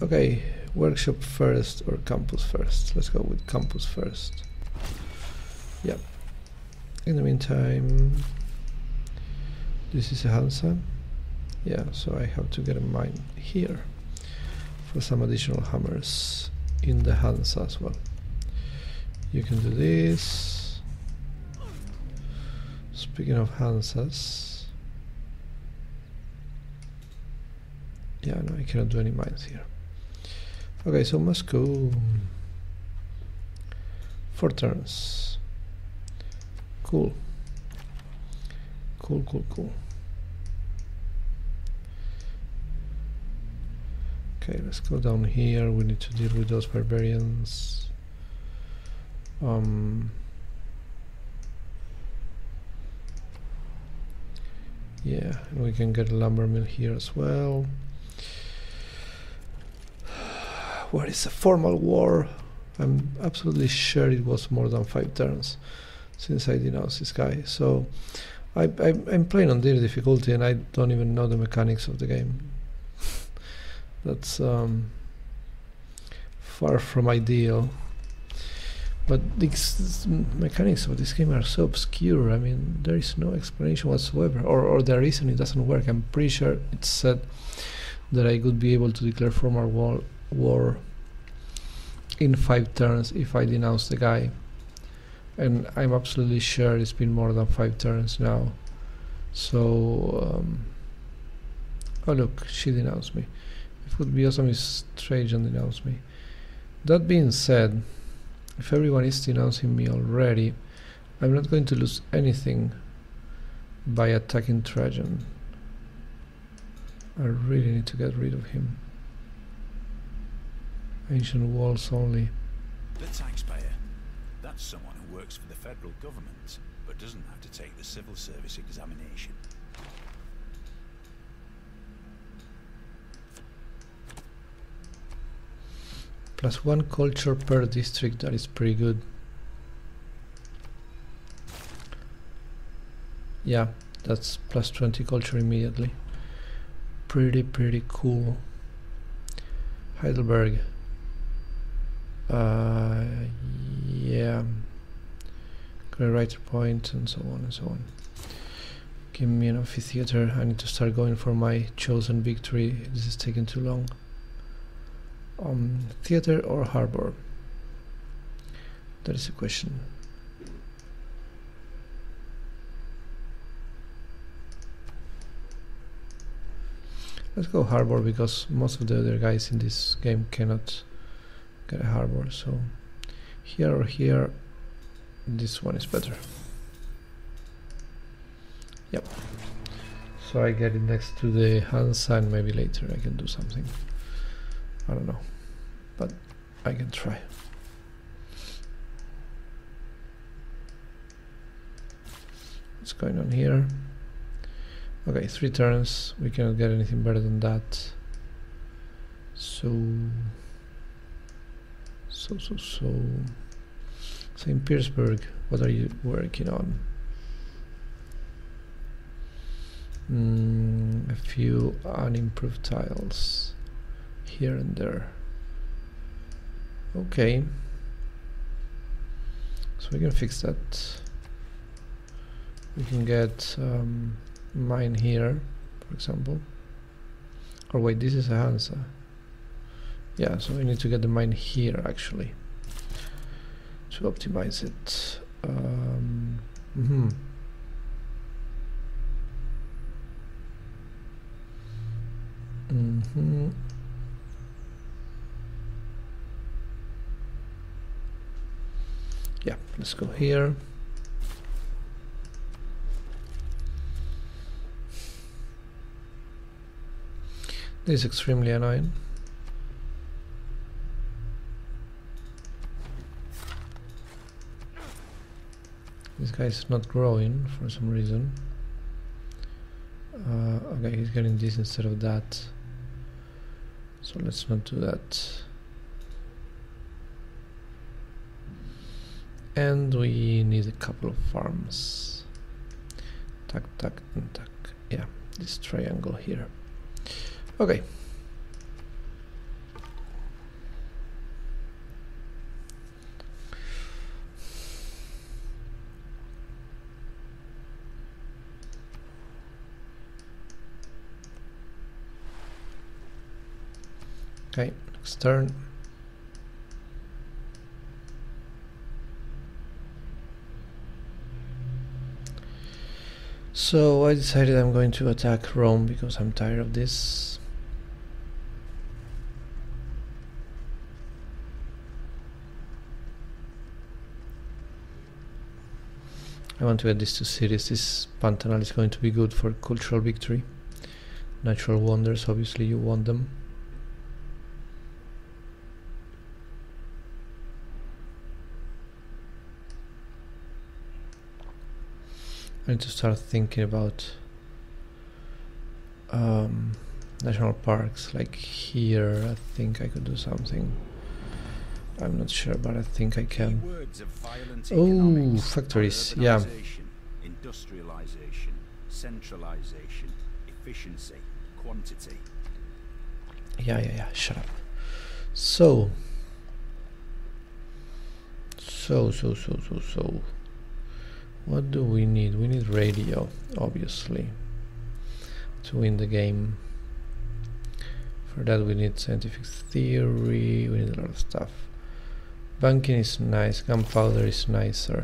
Okay, workshop first or campus first? Let's go with campus first. Yeah. In the meantime, this is a Hansa. Yeah, so I have to get a mine here for some additional hammers in the Hansa as well. You can do this. Speaking of Hansas, yeah, no, I cannot do any mines here. Okay, so Moscow, 4 turns. Cool. Cool, cool, cool. Okay, let's go down here. We need to deal with those barbarians. Yeah, and we can get a lumber mill here as well. What is a formal war? I'm absolutely sure it was more than 5 turns since I denounced this guy. So I'm playing on their difficulty and I don't even know the mechanics of the game. That's far from ideal. But the mechanics of this game are so obscure. I mean, there is no explanation whatsoever, or there is and it doesn't work. I'm pretty sure it said that I could be able to declare formal war in 5 turns if I denounce the guy, and I'm absolutely sure it's been more than 5 turns now. So oh look, she denounced me. It would be awesome if Trajan denounced me. That being said, if everyone is denouncing me already, I'm not going to lose anything by attacking Trajan. I really need to get rid of him. Ancient walls only. The taxpayer. That's someone who works for the federal government, but doesn't have to take the civil service examination. +1 culture per district, that is pretty good. Yeah, that's +20 culture immediately. Pretty cool. Heidelberg. Yeah. Got a writer point and so on and so on. Give me an amphitheater. I need to start going for my chosen victory. This is taking too long. Theater or harbor? That is a question. Let's go harbor because most of the other guys in this game cannot get a harbor. So here or here, this one is better. Yep. So I get it next to the Hansa and maybe later I can do something. I don't know, but I can try. What's going on here? Okay, 3 turns. We cannot get anything better than that. So St. Petersburg, what are you working on? A few unimproved tiles here and there. Okay, so we can fix that. We can get mine here, for example. Or wait, this is a Hansa. Yeah, so we need to get the mine here actually to optimize it. Yeah, let's go here. This is extremely annoying. This guy is not growing for some reason. Okay, he's getting this instead of that. So let's not do that. And we need a couple of farms. Tack, tack, and tack. Yeah, this triangle here. Okay. Okay, next turn. So I decided I'm going to attack Rome because I'm tired of this. I want to get these two cities. This Pantanal is going to be good for cultural victory. Natural wonders, obviously you want them. I need to start thinking about national parks, like here. I think I could do something. I'm not sure, but I think I can. Oh, factories, yeah. Industrialization, centralization, efficiency, quantity. Yeah, shut up. So. What do we need? We need radio, obviously, to win the game. For that we need scientific theory, we need a lot of stuff. Banking is nice, gunpowder is nicer.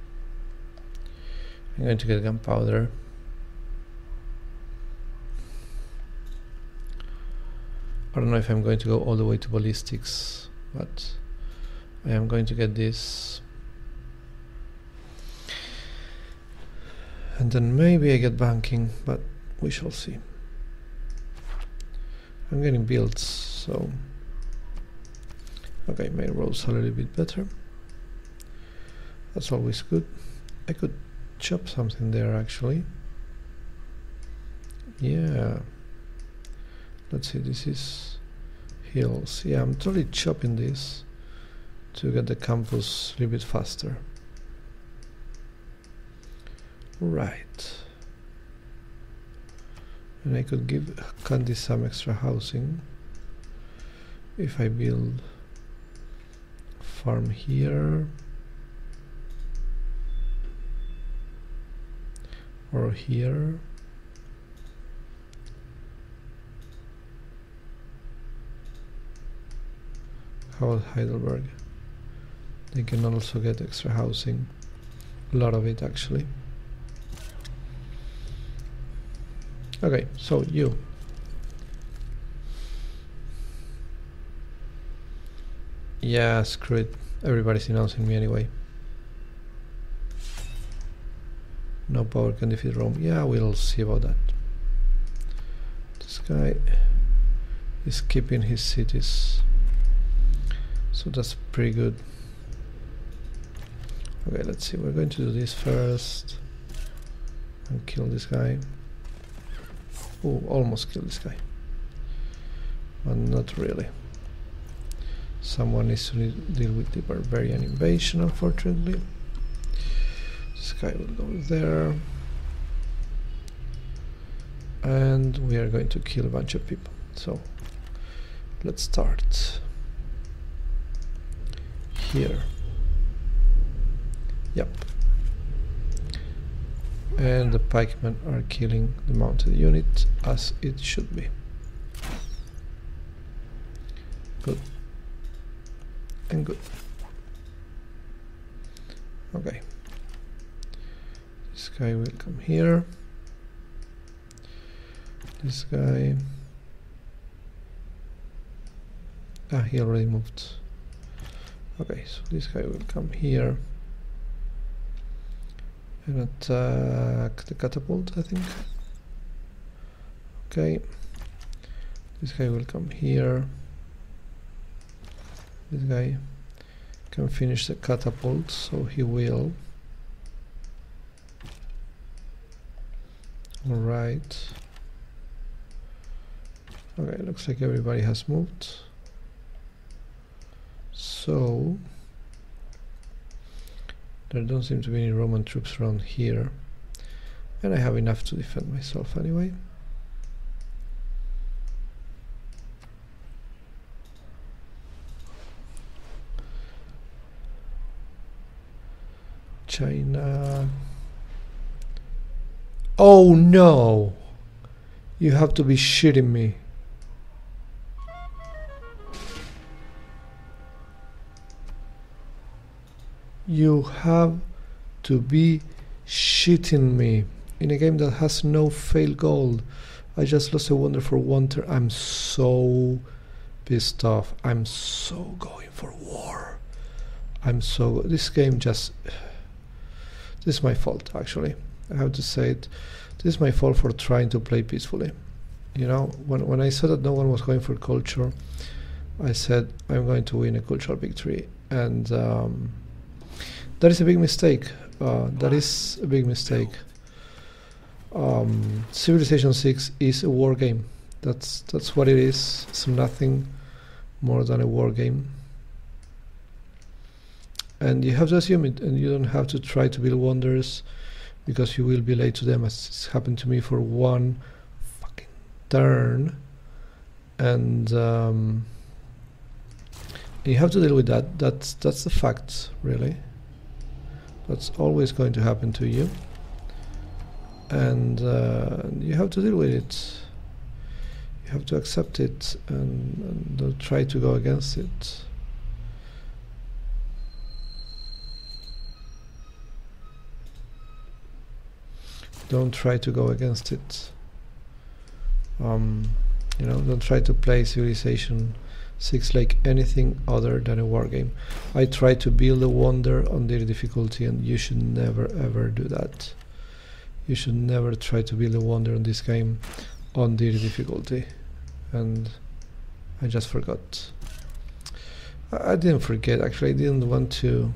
I'm going to get gunpowder. I don't know if I'm going to go all the way to ballistics, but I am going to get this. And then maybe I get banking, but we shall see. I'm getting builds, so okay, my roads are a little bit better. That's always good. I could chop something there actually. Yeah. Let's see, this is hills. Yeah, I'm totally chopping this to get the campus a little bit faster. Right. And I could give Candy some extra housing if I build farm here or here. How about Heidelberg? They can also get extra housing, a lot of it actually. Okay, so you. Yeah, screw it. Everybody's denouncing me anyway. No power can defeat Rome. Yeah, we'll see about that. This guy is keeping his cities, so that's pretty good. Okay, let's see. We're going to do this first and kill this guy. Oh, almost killed this guy, but not really. Someone needs to deal with the barbarian invasion, unfortunately. This guy will go there, and we are going to kill a bunch of people. So let's start here. Yep. And the pikemen are killing the mounted unit as it should be. Good. And good. Okay. This guy will come here. This guy. Ah, he already moved. Okay, so this guy will come here and attack the catapult, I think. Okay. This guy will come here. This guy can finish the catapult, so he will. Alright. Okay, looks like everybody has moved. So there don't seem to be any Roman troops around here, and I have enough to defend myself anyway. China. Oh no! You have to be shitting me. You have to be shitting me. In a game that has no fail gold, I just lost a wonder for one turn. I'm so pissed off. I'm so going for war. This game just... This is my fault, actually. I have to say it. This is my fault for trying to play peacefully. You know, when I saw that no one was going for culture, I said, I'm going to win a cultural victory. And that is a big mistake. That is a big mistake. Civilization 6 is a war game. That's what it is. It's nothing more than a war game. And you have to assume it, and you don't have to try to build wonders, because you will be late to them, as it's happened to me for one fucking turn. And you have to deal with that. That's the fact, really. That's always going to happen to you. And you have to deal with it. You have to accept it and don't try to go against it. Don't try to go against it. You know, don't try to play Civilization 6 like anything other than a war game. I try to build a wonder on their difficulty, and you should never ever do that. You should never try to build a wonder on this game on their difficulty. And I just forgot. I didn't forget, actually. I didn't want to...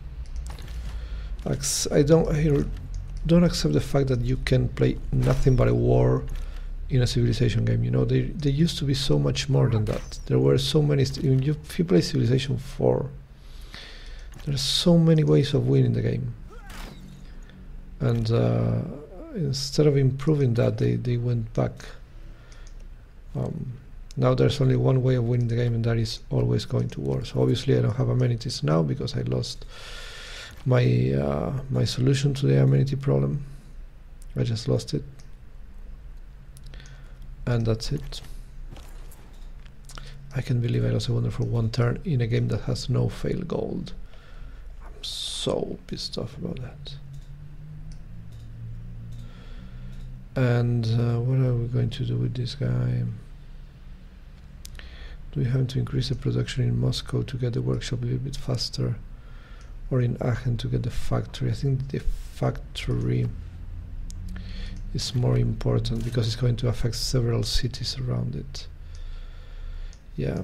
I don't accept the fact that you can play nothing but a war in a Civilization game. You know, there used to be so much more than that. There were so many... if you play Civilization 4, there are so many ways of winning the game. And instead of improving that, they went back. Now there's only one way of winning the game, and that is always going to war. So obviously I don't have amenities now because I lost my my solution to the amenity problem. I just lost it, and that's it. I can't believe I lost a wonder for one turn in a game that has no fail gold. I'm so pissed off about that. And what are we going to do with this guy? Do we have to increase the production in Moscow to get the workshop a little bit faster, or in Aachen to get the factory? I think the factory is more important because it's going to affect several cities around it. Yeah.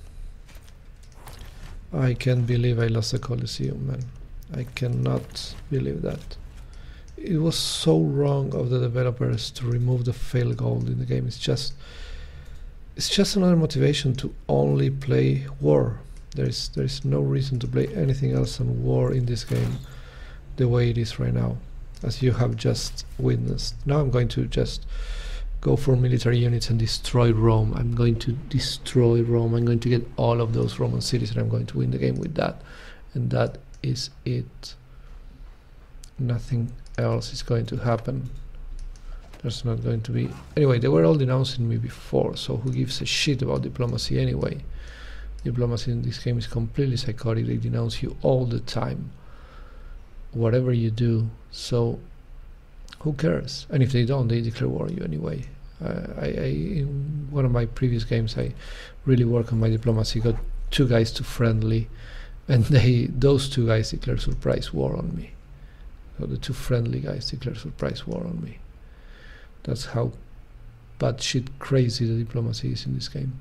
I can't believe I lost the Colosseum, man. I cannot believe that. It was so wrong of the developers to remove the fail gold in the game. It's just another motivation to only play war. There is no reason to play anything else than war in this game the way it is right now, as you have just witnessed. Now I'm going to just go for military units and destroy Rome. I'm going to destroy Rome. I'm going to get all of those Roman cities, and I'm going to win the game with that. And that is it. Nothing else is going to happen. There's not going to be... Anyway, they were all denouncing me before, so who gives a shit about diplomacy anyway? Diplomacy in this game is completely psychotic. They denounce you all the time, whatever you do, so who cares? And if they don't, they declare war on you anyway. In one of my previous games, I really worked on my diplomacy, got 2 guys to friendly, and those 2 guys declared surprise war on me. So the 2 friendly guys declared surprise war on me. That's how bad shit crazy the diplomacy is in this game.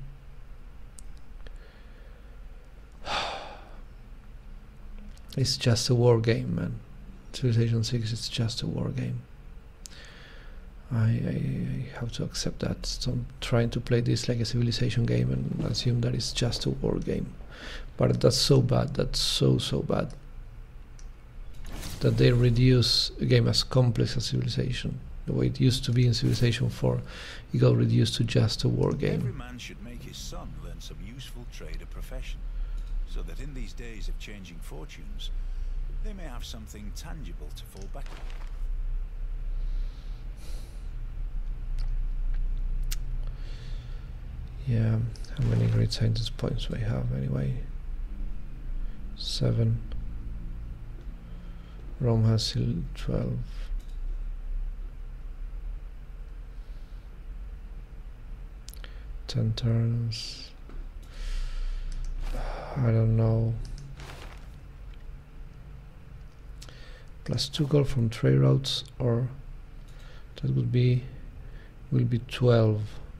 It's just a war game, man. Civilization 6 is just a war game. I have to accept that. So I'm trying to play this like a Civilization game and assume that it's just a war game. But that's so bad. That's so bad. That they reduce a game as complex as Civilization. The way it used to be in Civilization 4, it got reduced to just a war game. Every man should make his son learn some useful trade or profession, so that in these days of changing fortunes, they may have something tangible to fall back on. Yeah, how many great scientist points do I have anyway? 7. Rome has still 12. Ten turns. I don't know. +2 gold from trade routes, or that will be 12.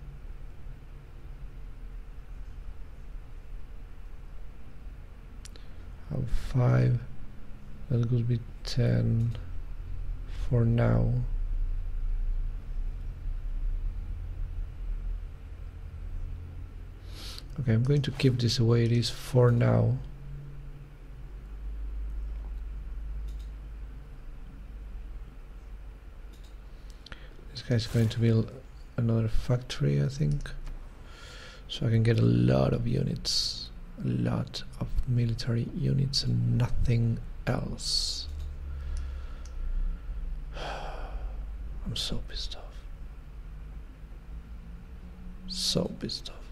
Have 5. That could be 10 for now. Okay, I'm going to keep this the way it is for now. This guy's going to build another factory, I think, so I can get a lot of units, a lot of military units and nothing else. I'm so pissed off. So pissed off.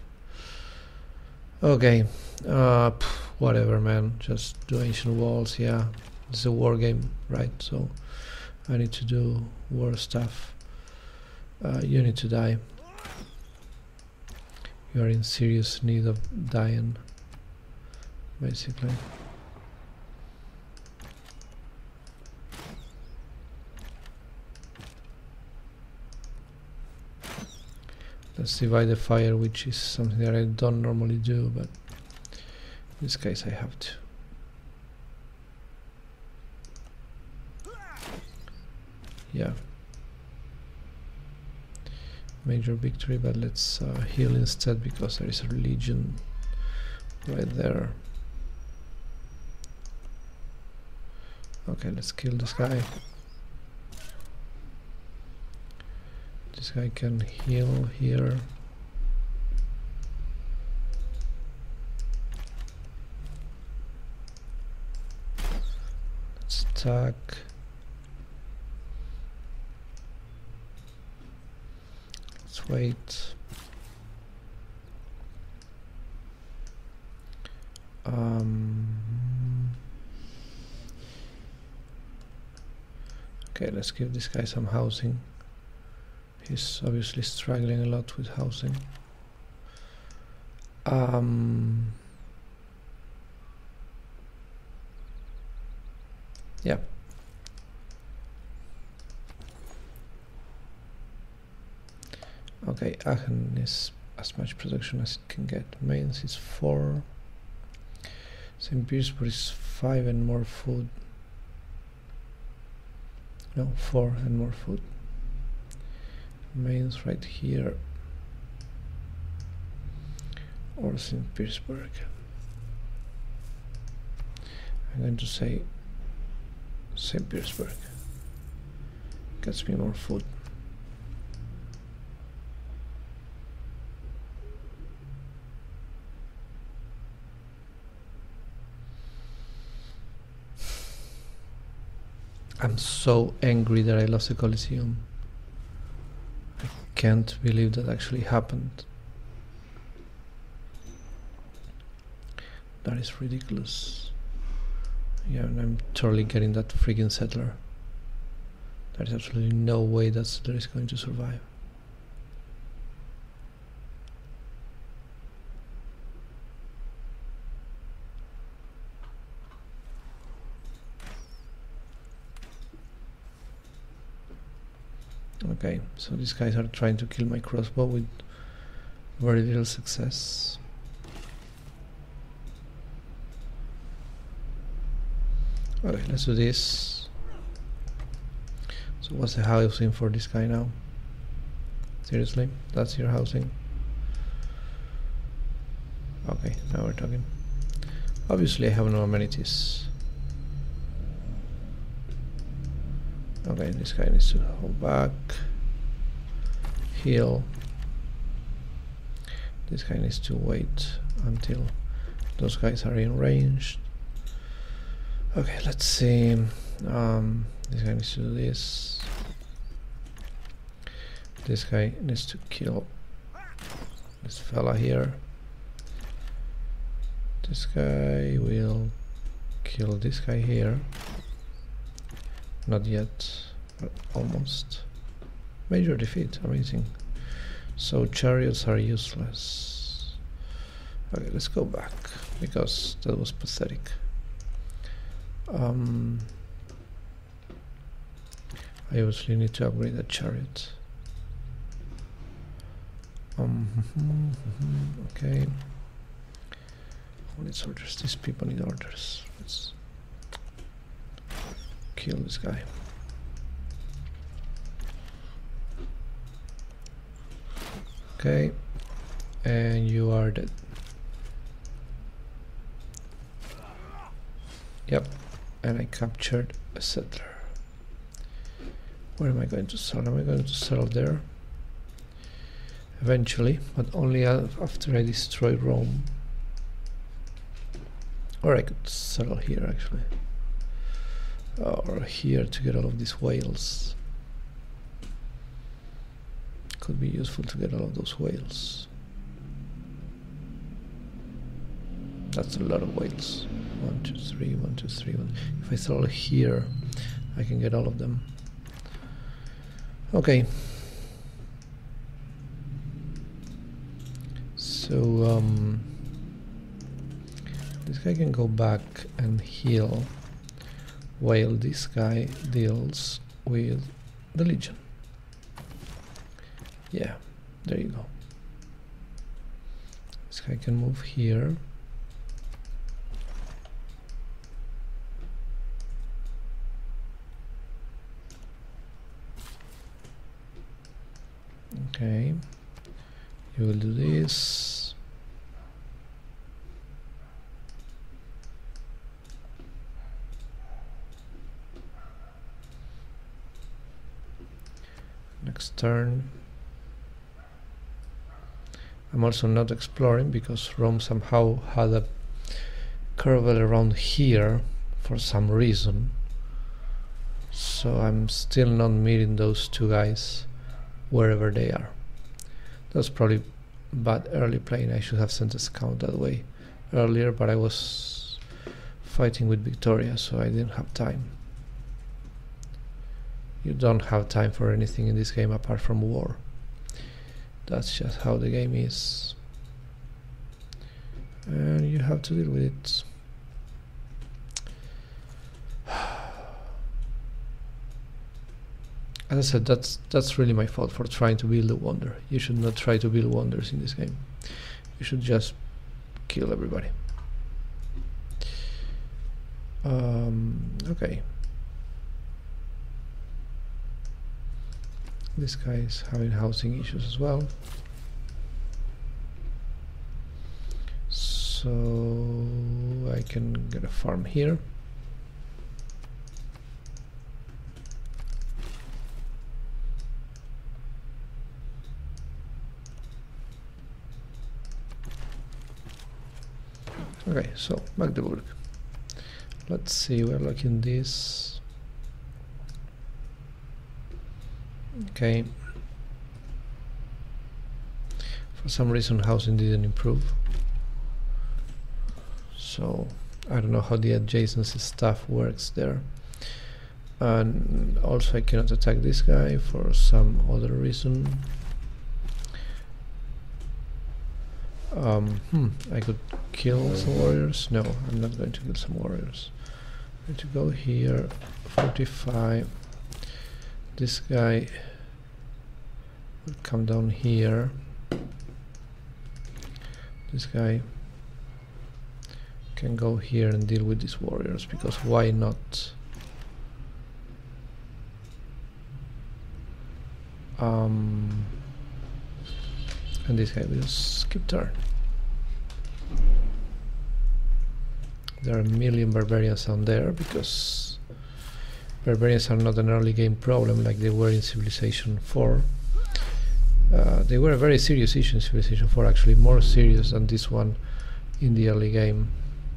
Okay, whatever, man. Just do ancient walls. Yeah, it's a war game, right? So I need to do war stuff. You need to die. You are in serious need of dying, basically. Let's divide the fire, which is something that I don't normally do, but in this case I have to. Yeah. Major victory, but let's heal instead, because there is a legion right there. Okay, let's kill this guy. This guy can heal here. Let's attack. Let's wait. Okay, let's give this guy some housing. He's obviously struggling a lot with housing. Yeah. Okay, Aachen is as much production as it can get. Mainz is 4. St. Petersburg is 5 and more food. No, 4 and more food. Mainz right here, or St. Petersburg. I'm going to say St. Petersburg. Gets me more food. I'm so angry that I lost the Colosseum. I can't believe that actually happened. That is ridiculous. Yeah, and I'm totally getting that freaking settler. There is absolutely no way that settler is going to survive. Okay, so these guys are trying to kill my crossbow with very little success. Okay, let's do this. So what's the housing for this guy now? Seriously? That's your housing? Okay, now we're talking. Obviously I have no amenities. Okay, this guy needs to hold back. Heal. This guy needs to wait until those guys are in range. Okay, let's see. This guy needs to do this. This guy needs to kill this fella here. This guy will kill this guy here. not yet, but almost. Major defeat, amazing. So chariots are useless. Okay, let's go back, because that was pathetic. I obviously need to upgrade that chariot. Okay. Who needs orders? These people need orders. Let's kill this guy. Okay, and you are dead. Yep, and I captured a settler. Where am I going to settle? Am I going to settle there? Eventually, but only after I destroy Rome. Or I could settle here actually. Or here to get all of these whales. Could be useful to get all of those whales. That's a lot of whales. 1, 2, 3, 1, 2, 3, 1. If I settle here, I can get all of them. Okay. So this guy can go back and heal while this guy deals with the Legion. Yeah, there you go. This guy can move here. Okay, you will do this. Next turn. I'm also not exploring because Rome somehow had a curve around here for some reason. So I'm still not meeting those two guys wherever they are. That's probably bad early playing. I should have sent a scout that way earlier, but I was fighting with Victoria, so I didn't have time. You don't have time for anything in this game apart from war. That's just how the game is. And you have to deal with it. As I said, that's really my fault for trying to build a wonder. You should not try to build wonders in this game. You should just kill everybody. Okay. This guy is having housing issues as well. So I can get a farm here. Okay, so Magdeburg. Let's see, we're looking this. Okay. For some reason housing didn't improve. So I don't know how the adjacency stuff works there. And also I cannot attack this guy for some other reason. I could kill some warriors. No, I'm not going to kill some warriors. I'm going to go here, 45. This guy will come down here. This guy can go here and deal with these warriors, because why not? And this guy will skip turn. There are a million barbarians down there because barbarians are not an early game problem like they were in Civilization 4. They were a very serious issue in Civilization 4, actually more serious than this one in the early game.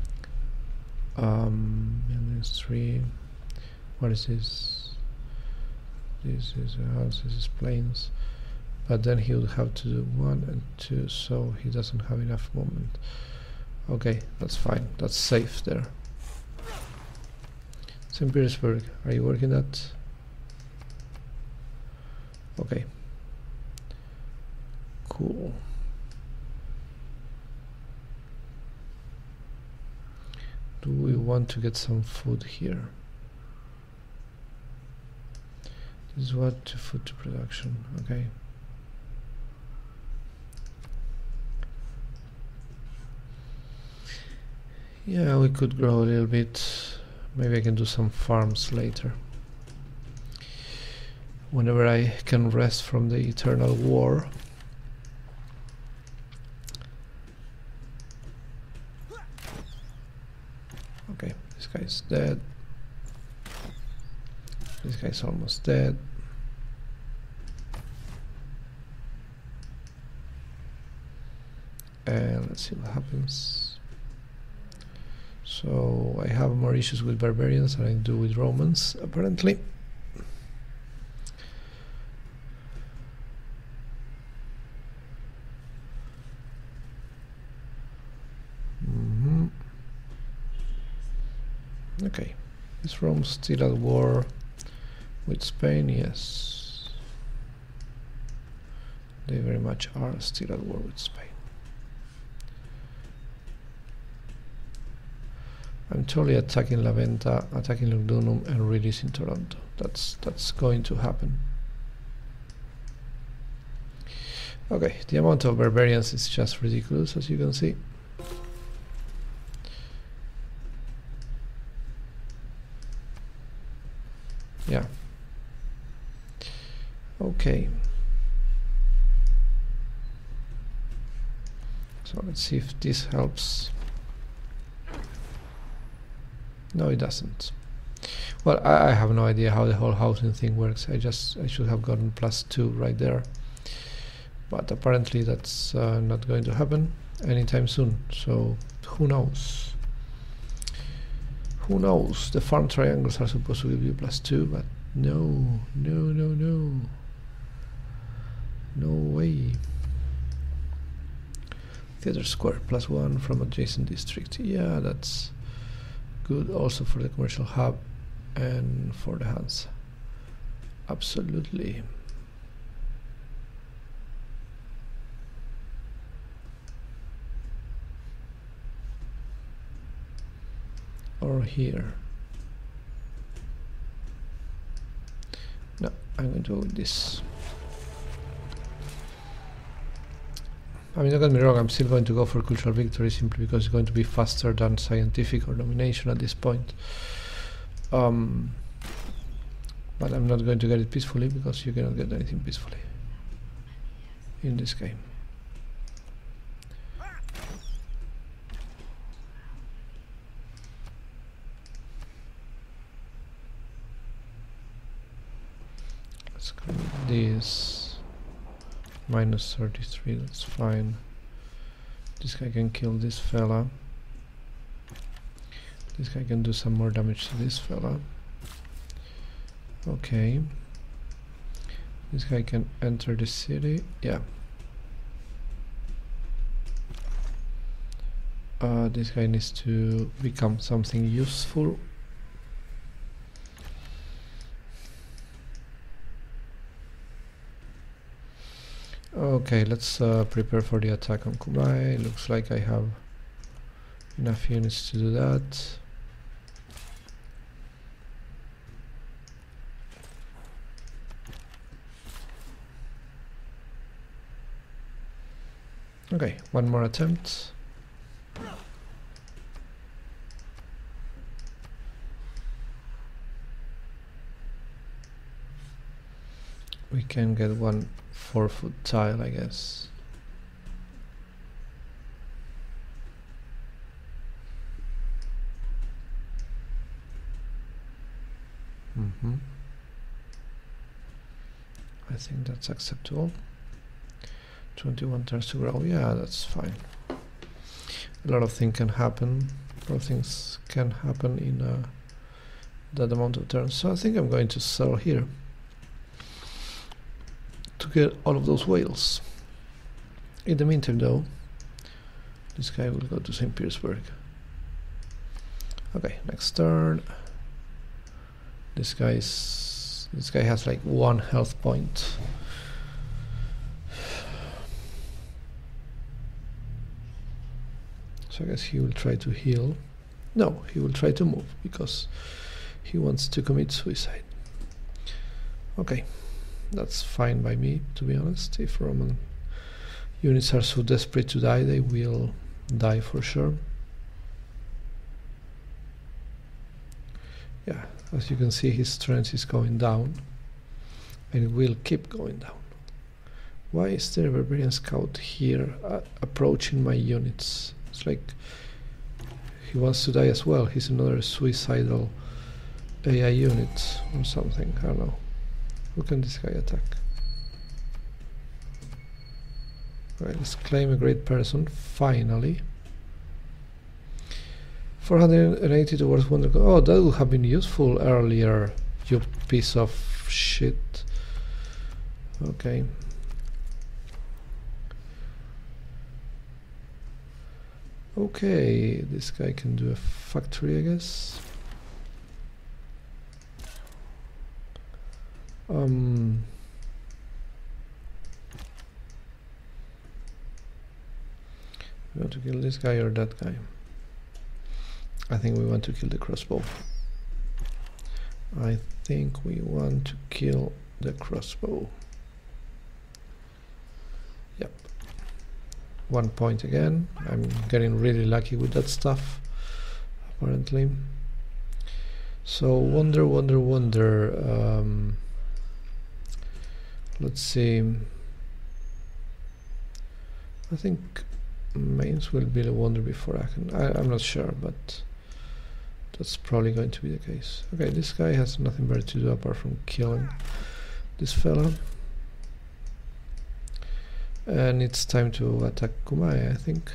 And there's 3. What is this? This is a house, this is plains. But then he would have to do 1 and 2, so he doesn't have enough movement. Okay, that's fine, that's safe there. St. Petersburg, are you working that? Okay. Cool. Do we want to get some food here? This is what to food to production, okay. Yeah, we could grow a little bit. Maybe I can do some farms later. Whenever I can rest from the eternal war. Okay, this guy's dead. This guy's almost dead. And let's see what happens. So I have more issues with barbarians than I do with Romans, apparently. Okay, is Rome still at war with Spain? Yes, they very much are still at war with Spain. I'm totally attacking La Venta, attacking Lugdunum, and releasing Toronto. That's going to happen. Okay, the amount of barbarians is just ridiculous, as you can see. Yeah. Okay. So let's see if this helps. No, it doesn't. Well, I have no idea how the whole housing thing works. I should have gotten +2 right there. But apparently that's not going to happen anytime soon. So who knows? Who knows? The farm triangles are supposed to give you +2, but no. No way. Theater Square +1 from adjacent district. Yeah, that's good also for the commercial hub and for the Hansa. Absolutely. Or here. No, I'm going to go with this. I mean, don't get me wrong, I'm still going to go for cultural victory simply because it's going to be faster than scientific or domination at this point. But I'm not going to get it peacefully because you cannot get anything peacefully in this game. Let's go with this. -33, that's fine. This guy can kill this fella. This guy can do some more damage to this fella. Okay. This guy can enter the city. Yeah. This guy needs to become something useful. Okay, let's prepare for the attack on Kumai. Looks like I have enough units to do that. Okay, one more attempt. We can get one 4-foot tile, I guess. I think that's acceptable. 21 turns to grow. Yeah, that's fine. A lot of things can happen. A lot of things can happen in that amount of turns. So I think I'm going to sell here to get all of those whales. In the meantime, though, this guy will go to St. Petersburg. Okay, next turn. This guy has like 1 health point. So I guess he will try to heal. No, he will try to move because he wants to commit suicide. Okay, that's fine by me, to be honest. If Roman units are so desperate to die, they will die for sure. Yeah, as you can see, his strength is going down, and it will keep going down. Why is there a barbarian scout here approaching my units? It's like he wants to die as well. He's another suicidal AI unit or something. I don't know. Who can this guy attack? Alright, let's claim a great person, finally. 480 towards Wonder. Oh, that would have been useful earlier, you piece of shit. Okay. Okay, this guy can do a factory, I guess. We want to kill this guy or that guy? I think we want to kill the crossbow. I think we want to kill the crossbow. Yep. 1 point again. I'm getting really lucky with that stuff, apparently. So wonder. Let's see. I think mains will build a wonder before I can. I'm not sure, but that's probably going to be the case. Okay, this guy has nothing better to do apart from killing this fella. And it's time to attack Kumai, I think.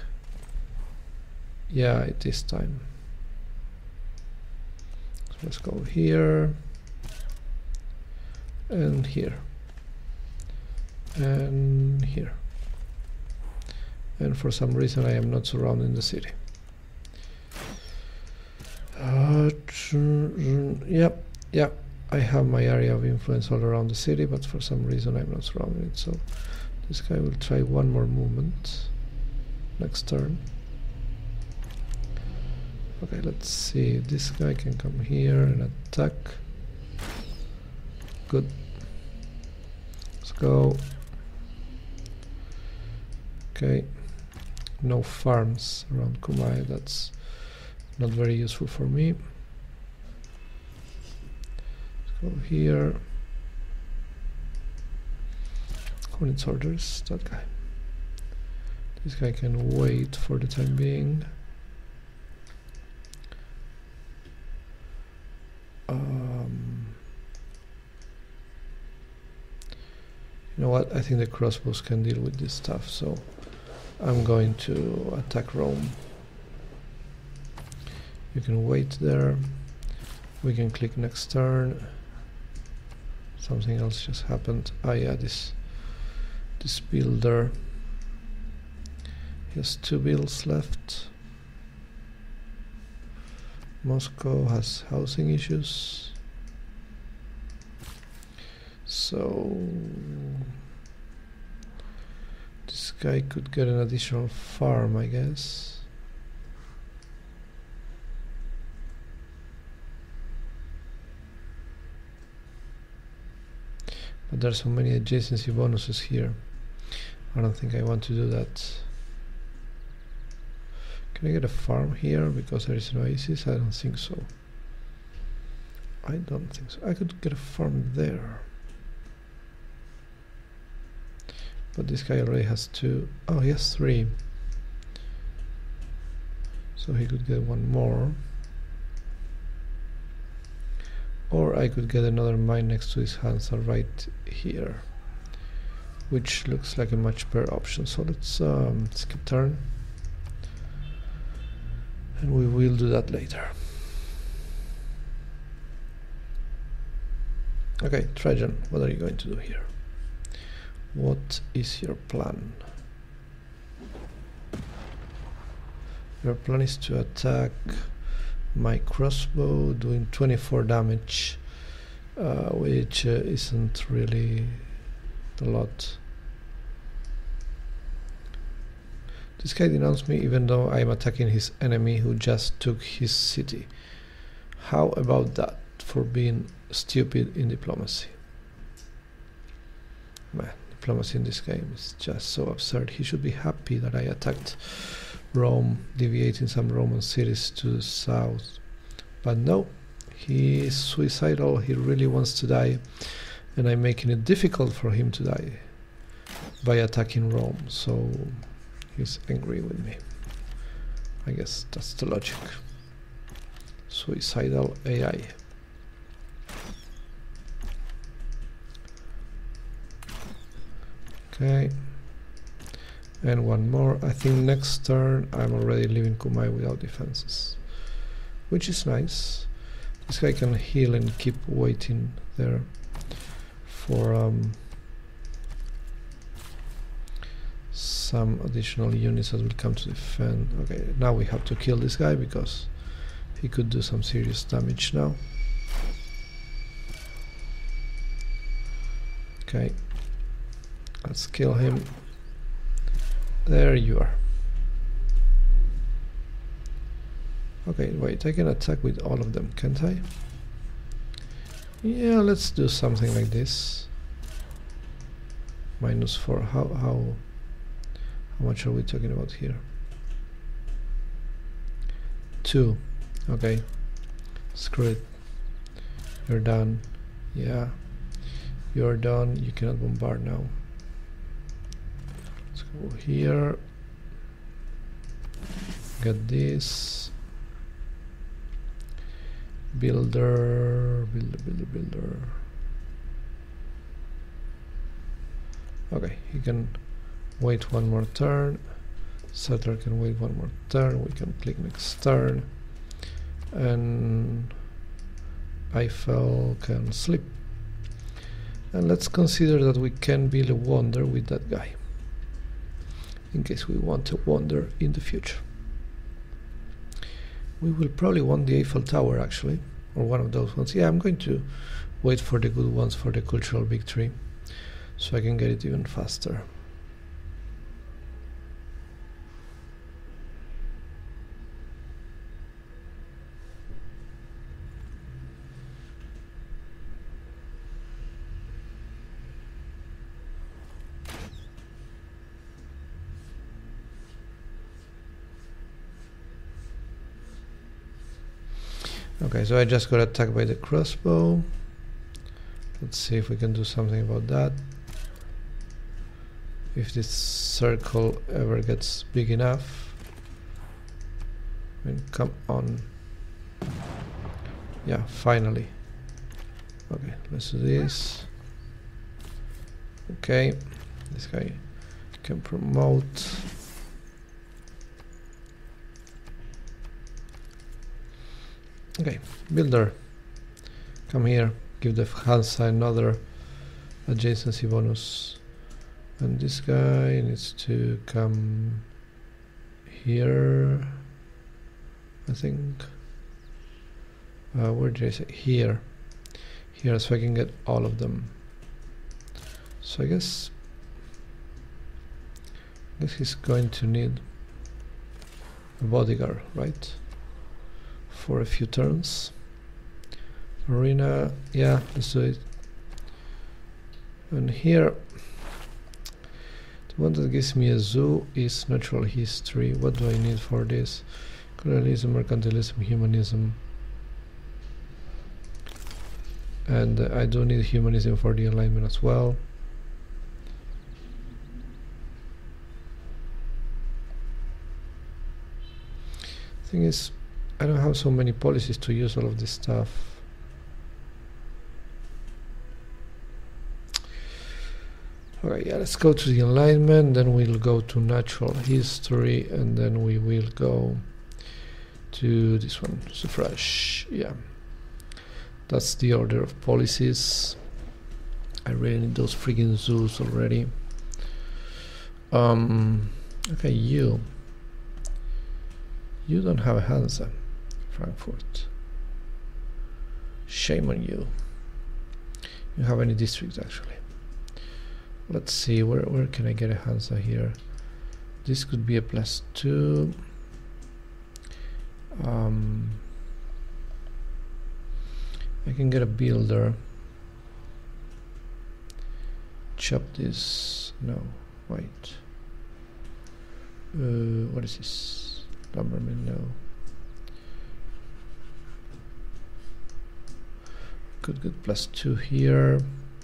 Yeah, it is time. So let's go here and here and here. And for some reason I am not surrounding the city. Yep, I have my area of influence all around the city, but for some reason I'm not surrounding it. So this guy will try one more movement next turn. Okay, let's see. This guy can come here and attack. Good. Let's go. Okay. No farms around Kumai. That's not very useful for me. Let's go here. Who needs orders? That guy. This guy can wait for the time being. You know what? I think the crossbows can deal with this stuff, so I'm going to attack Rome. You can wait there. We can click next turn. Something else just happened. Ah, yeah, this builder. He has 2 builds left. Moscow has housing issues. So this guy could get an additional farm, I guess. But there's so many adjacency bonuses here. I don't think I want to do that. Can I get a farm here because there is an oasis? I don't think so. I don't think so. I could get a farm there. But this guy already has 2. Oh, he has 3. So he could get 1 more. Or I could get another mine next to his Hansa right here, which looks like a much better option. So let's skip turn, and we will do that later. Okay, Trajan, what are you going to do here? What is your plan? Your plan is to attack my crossbow, doing 24 damage which isn't really a lot. This guy denounced me even though I'm attacking his enemy who just took his city. How about that for being stupid in diplomacy? Man, diplomacy in this game is just so absurd. He should be happy that I attacked Rome, deviating some Roman cities to the south. But no, he is suicidal, he really wants to die, and I'm making it difficult for him to die by attacking Rome, so he's angry with me. I guess that's the logic. Suicidal AI. Okay. And one more. I think next turn I'm already leaving Kumai without defenses, which is nice. This guy can heal and keep waiting there for some additional units that will come to defend. Okay, now we have to kill this guy because he could do some serious damage now. Okay, let's kill him. There you are. Okay, wait, I can attack with all of them, can't I? Yeah, let's do something like this. -4. How much are we talking about here? 2. Okay. Screw it. You're done. Yeah. You're done. You cannot bombard now. Let's go here. Get this. Builder. Okay, he can wait one more turn. Settler can wait one more turn. We can click next turn. And Eiffel can sleep. And let's consider that we can build a wonder with that guy, in case we want a wonder in the future. We will probably want the Eiffel Tower actually, or one of those ones. Yeah, I'm going to wait for the good ones for the cultural victory, so I can get it even faster. Okay, so I just got attacked by the crossbow. Let's see if we can do something about that. If this circle ever gets big enough. I mean, come on. Yeah, finally. Okay, let's do this. Okay, this guy can promote. Okay, builder, come here, give the Hansa another adjacency bonus. And this guy needs to come here, I think. Where did I say? Here. Here, so I can get all of them. So I guess he's going to need a bodyguard, right? For a few turns. Arena, yeah, let's do it. And here, the one that gives me a zoo is natural history. What do I need for this? Colonialism, mercantilism, humanism. And I do need humanism for the alignment as well. Thing is, I don't have so many policies to use all of this stuff. Alright, yeah, let's go to the alignment, then we'll go to natural history, and then we will go to this one, suffrage. Yeah, that's the order of policies. I really need those freaking zoos already. Okay, you don't have a Hansa. Frankfurt. Shame on you. You have any districts actually? Let's see, where can I get a Hansa here? This could be a +2. I can get a builder. Chop this. No, wait. What is this? Lumberman, no. Could get +2 here.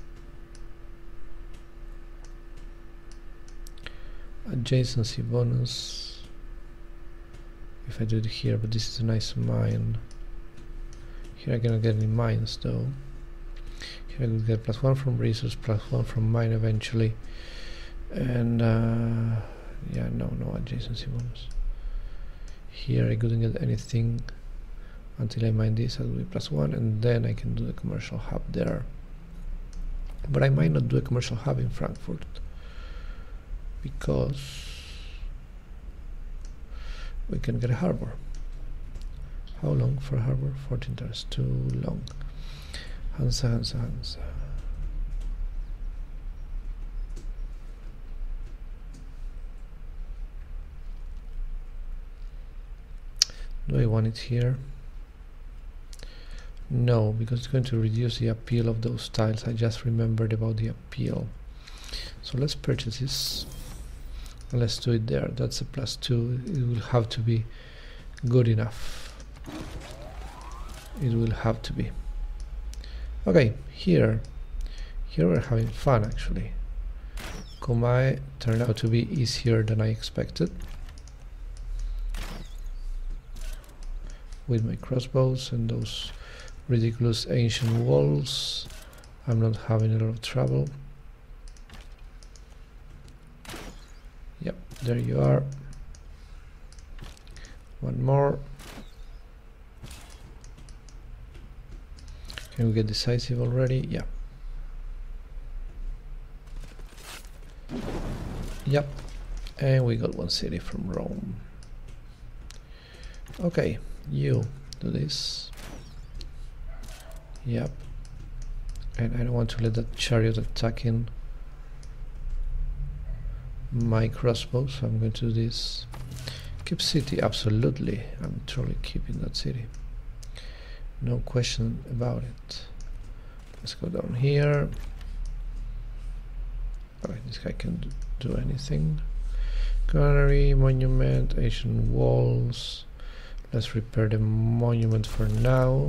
Adjacency bonus. If I do it here, but this is a nice mine. Here I cannot get any mines though. Here I could get +1 from resource, +1 from mine eventually. And yeah, no adjacency bonus. Here I couldn't get anything until I mine this. I'll be +1, and then I can do the commercial hub there. But I might not do a commercial hub in Frankfurt because we can get a harbor. How long for a harbor? 14 turns, too long. Hansa. Do I want it here? No, because it's going to reduce the appeal of those tiles. I just remembered about the appeal. So let's purchase this. And let's do it there. That's a +2. It will have to be good enough. It will have to be. Okay, here we're having fun actually. Komai turned out to be easier than I expected. With my crossbows and those ridiculous ancient walls, I'm not having a lot of trouble. Yep, there you are. One more. Can we get decisive already? Yeah. Yep. And we got one city from Rome. Okay, you do this. Yep. And I don't want to let that chariot attack in my crossbow, so I'm going to do this. Keep city, absolutely. I'm totally keeping that city. No question about it. Let's go down here. Alright, this guy can do anything. Granary, monument, ancient walls. Let's repair the monument for now.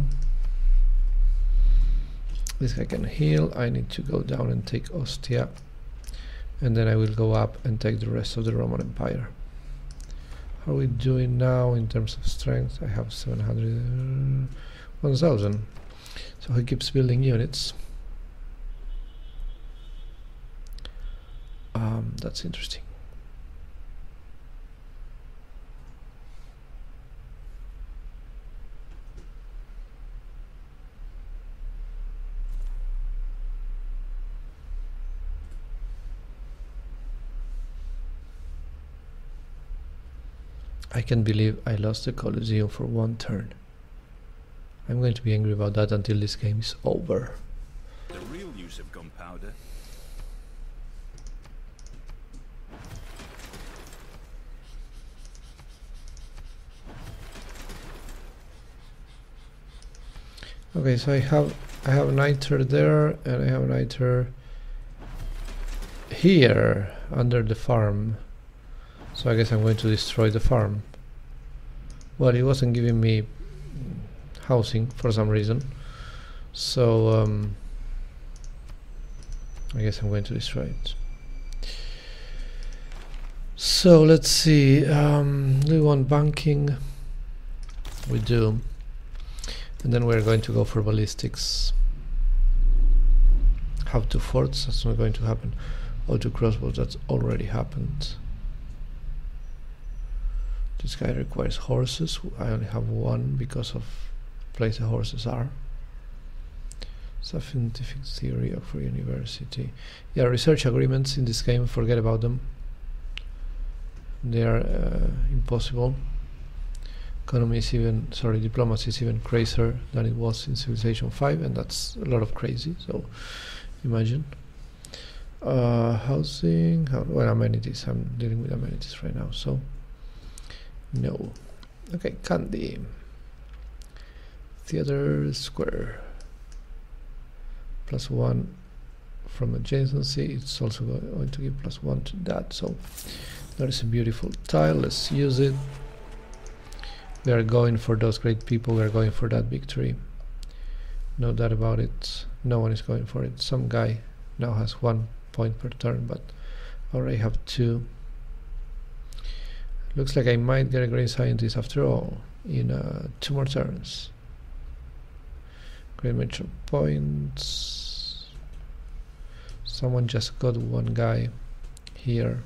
This guy can heal. I need to go down and take Ostia, and then I will go up and take the rest of the Roman Empire. How are we doing now in terms of strength? I have 700, 1000. So he keeps building units. That's interesting. I can't believe I lost the Colosseum for one turn. I'm going to be angry about that until this game is over. The real use of gunpowder. Okay, so I have niter there, and I have niter here under the farm. So I guess I'm going to destroy the farm. Well, it wasn't giving me housing for some reason, so I guess I'm going to destroy it. So let's see, do we want banking? We do. And then we're going to go for ballistics. Have 2 forts, that's not going to happen. Or 2 crossbows, that's already happened. This guy requires horses. I only have 1 because of the place the horses are. Scientific theory of Free University. Yeah, research agreements in this game, forget about them. They are impossible. Economy is even, sorry, diplomacy is even crazier than it was in Civilization 5, and that's a lot of crazy, so imagine. Housing, well, amenities, I'm dealing with amenities right now, so no. Okay, Candy. Theater Square. +1 from adjacency, it's also going to give +1 to that, so that is a beautiful tile, let's use it. We are going for those great people, we are going for that victory. No doubt about it, no one is going for it. Some guy now has 1 point per turn, but I already have 2. Looks like I might get a great scientist after all in 2 more turns. Great major points. Someone just got 1 guy here.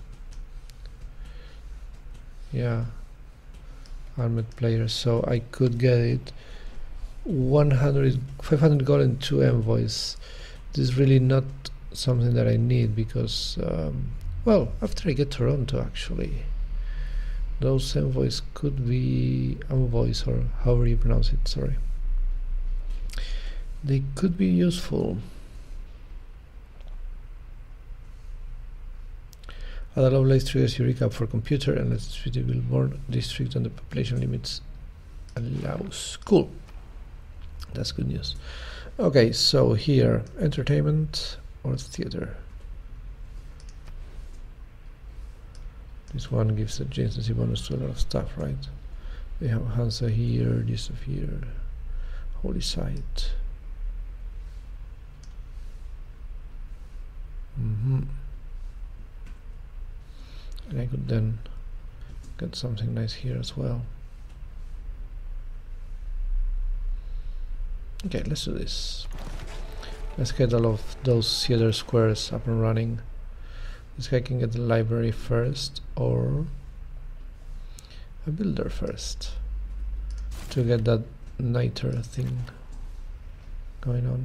Yeah. Armed players, so I could get it 500 gold and 2 envoys. This is really not something that I need because well, after I get Toronto, actually those envoys could be envoys, or however you pronounce it, sorry, they could be useful. Other Lovelace triggers Eureka for computer and let's treat the billboard district on the population limits allows. Cool. That's good news. Okay, so here, entertainment or theater. This one gives adjacency bonus to a lot of stuff, right? We have Hansa here, this of here, Holy Site. And I could then get something nice here as well. Okay, let's do this. Let's get all of those theater squares up and running. This guy can get the library first, or a builder first, to get that niter thing going on.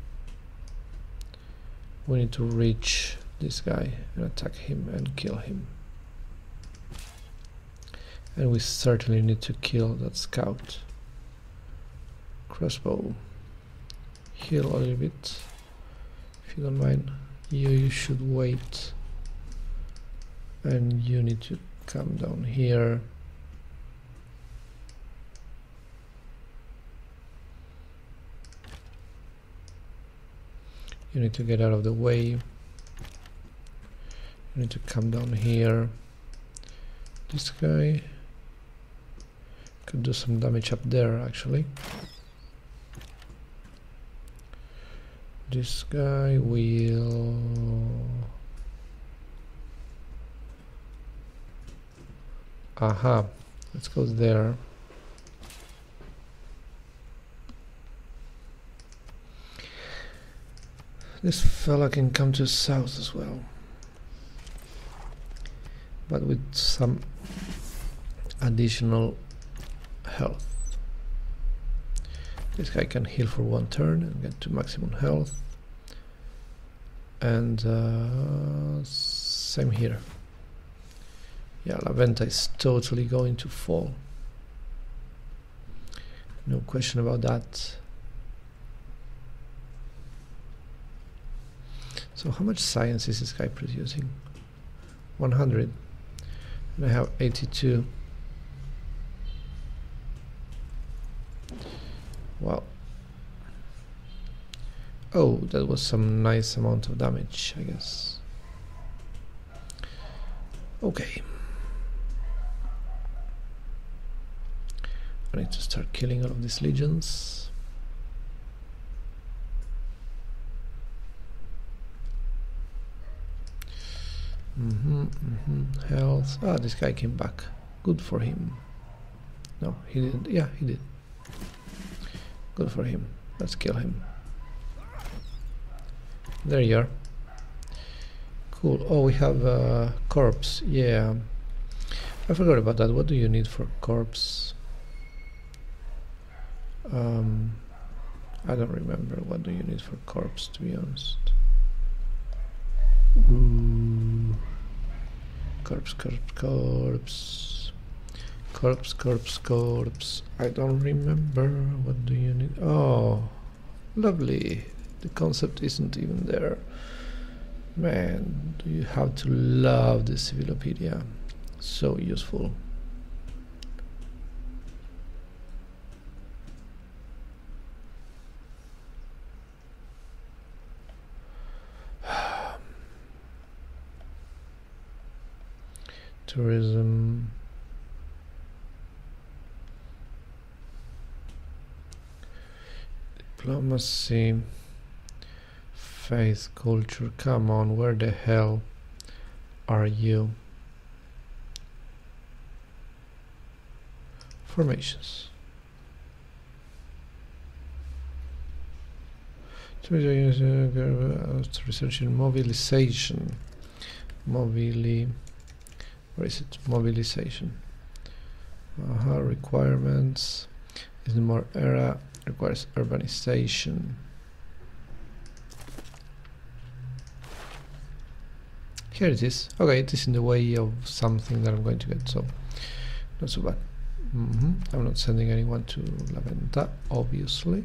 We need to reach this guy and attack him and kill him. And we certainly need to kill that scout. Crossbow. Heal a little bit, if you don't mind. You should wait. And you need to come down here. You need to get out of the way. You need to come down here. This guy could do some damage up there, actually. This guy will... Aha, let's go there. This fella can come to south as well, but with some additional health. This guy can heal for 1 turn and get to maximum health, and same here. Yeah, La Venta is totally going to fall, no question about that. So how much science is this guy producing? 100, and I have 82. Wow. Oh, that was some nice amount of damage, I guess. Okay. I need to start killing all of these legions. Health. Ah, this guy came back. Good for him. No, he didn't. Yeah, he did. Good for him. Let's kill him. There you are. Cool. Oh, we have a corpse. Yeah. I forgot about that. What do you need for corpse? I don't remember. What do you need for corpse, to be honest? Corpse. Corpse, corpse, corpse. I don't remember. What do you need? Oh, lovely. The concept isn't even there. Man, do you have to love the Civilopedia. So useful. Tourism. Diplomacy. Faith, culture. Come on, where the hell are you? Formations. Research in mobilization. Where is it? Mobilization. Requirements. Is the more era requires urbanization. Here it is. Okay, it is in the way of something that I'm going to get, so not so bad. I'm not sending anyone to La Venta, obviously.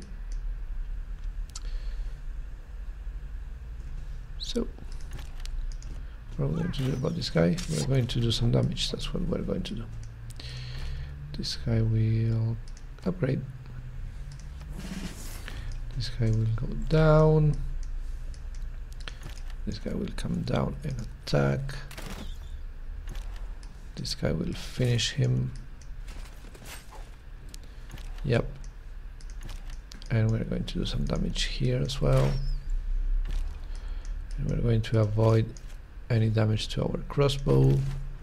So what are we going to do about this guy? We're going to do some damage. That's what we're going to do. This guy will upgrade. This guy will go down. This guy will come down and attack. This guy will finish him. Yep. And we're going to do some damage here as well. And we're going to avoid any damage to our crossbow.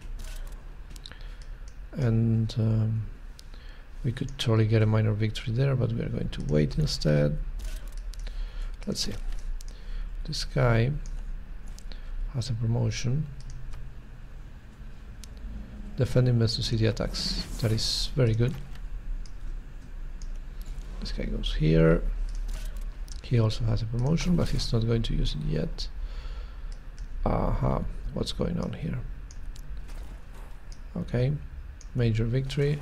And we could totally get a minor victory there, but we are going to wait instead. Let's see. This guy has a promotion. Defending Mesto City attacks. That is very good. This guy goes here. He also has a promotion, but he's not going to use it yet. What's going on here? Okay, major victory.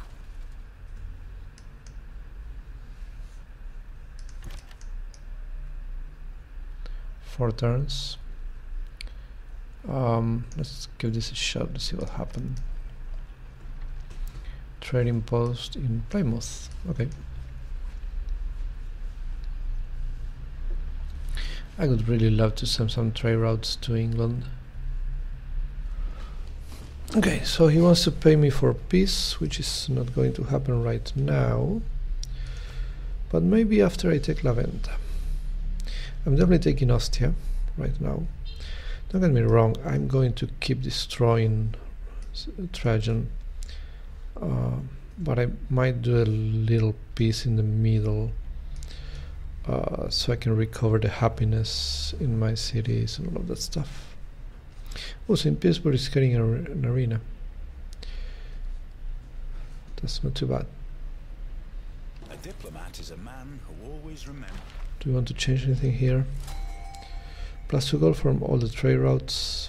Four turns. Let's give this a shot to see what happened. Trading post in Plymouth. Okay. I would really love to send some trade routes to England. Okay, so he wants to pay me for peace, which is not going to happen right now. But maybe after I take La Venta. I'm definitely taking Ostia right now. Don't get me wrong, I'm going to keep destroying Trajan. But I might do a little piece in the middle. So I can recover the happiness in my cities and all of that stuff. Also, in Pittsburgh is getting an arena. That's not too bad. A diplomat is a man who always remembers. Do you want to change anything here? +2 gold from all the trade routes.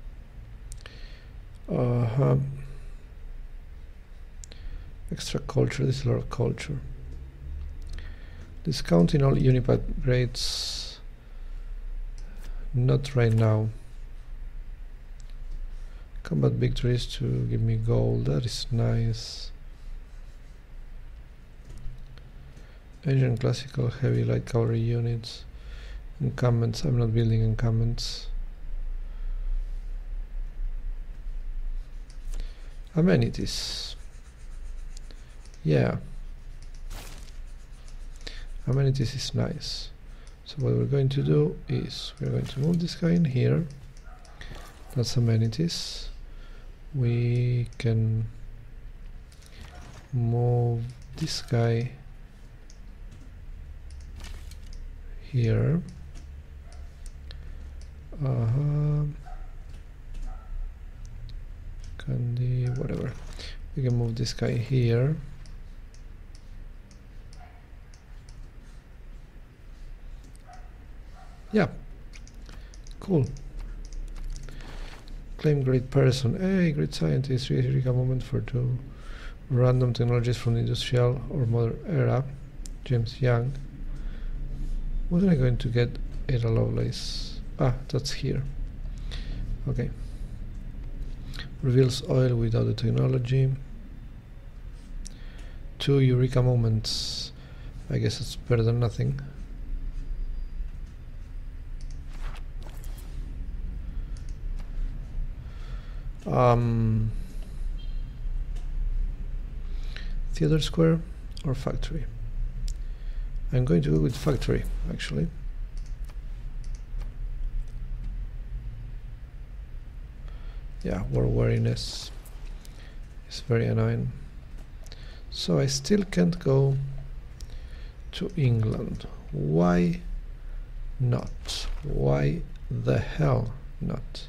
Extra culture. This is a lot of culture. Discounting all unit upgrades. Not right now. Combat victories to give me gold. That is nice. Asian classical heavy light cavalry units. Encampments. I'm not building encampments. Amenities. Yeah. Amenities is nice. So what we're going to do is we're going to move this guy in here. That's amenities. We can move this guy here. Candy, whatever. We can move this guy here. Yeah, cool. Claim great person. Hey, great scientist. Eureka moment for 2. Random technologies from the industrial or modern era. James Young. Wasn't I going to get Ada Lovelace? Ah, that's here. Okay. Reveals oil without the technology. 2 Eureka moments. I guess it's better than nothing. Theater Square or Factory? I'm going to go with Factory, actually. Yeah, war wariness is very annoying. So I still can't go to England. Why not? Why the hell not?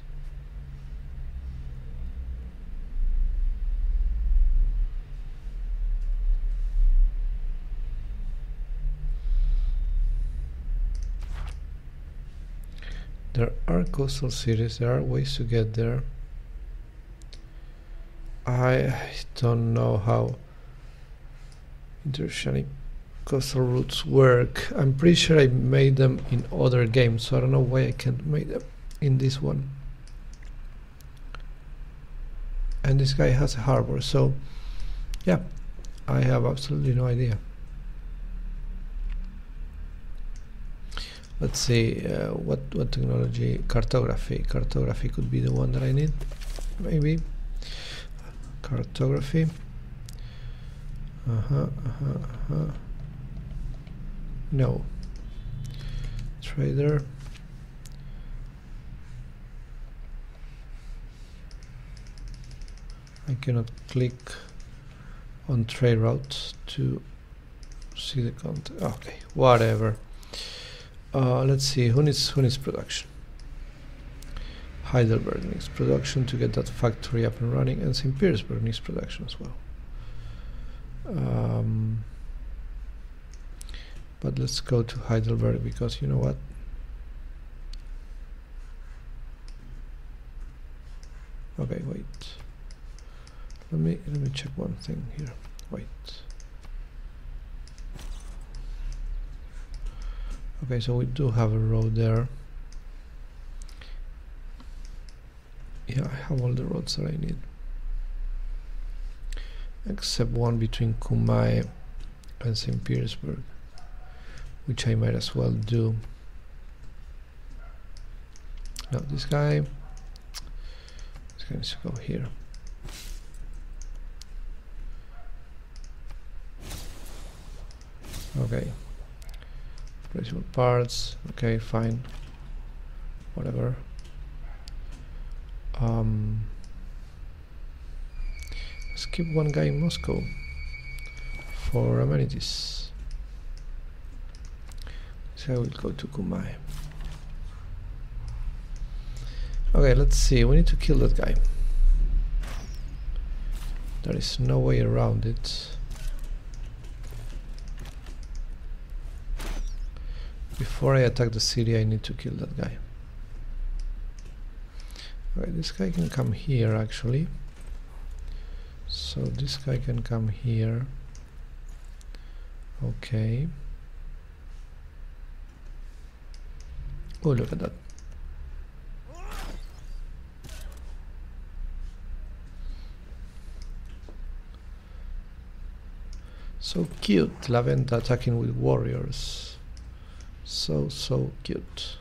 There are coastal cities, there are ways to get there. I don't know how interoceanic coastal routes work. I'm pretty sure I made them in other games, so I don't know why I can't make them in this one. And this guy has a harbor, so yeah, I have absolutely no idea. Let's see, what technology? Cartography. Cartography could be the one that I need, maybe. Cartography. No. Trader. I cannot click on trade routes to see the content. Okay, whatever. Let's see, who needs production? Heidelberg needs production to get that factory up and running, and St. Petersburg needs production as well. But let's go to Heidelberg, because you know what? Okay, wait. Let me check one thing here. Wait. Okay, so we do have a road there. Yeah, I have all the roads that I need, except one between Kumai and St. Petersburg, which I might as well do. No, this guy needs to go here. Okay. Principal parts, okay, fine, whatever. Let's keep one guy in Moscow for amenities. So I will go to Kumai. Okay, let's see, we need to kill that guy. There is no way around it. Before I attack the city, I need to kill that guy. Okay, this guy can come here actually. So this guy can come here. Okay. Oh, look at that. So cute, La Venta attacking with warriors. So cute.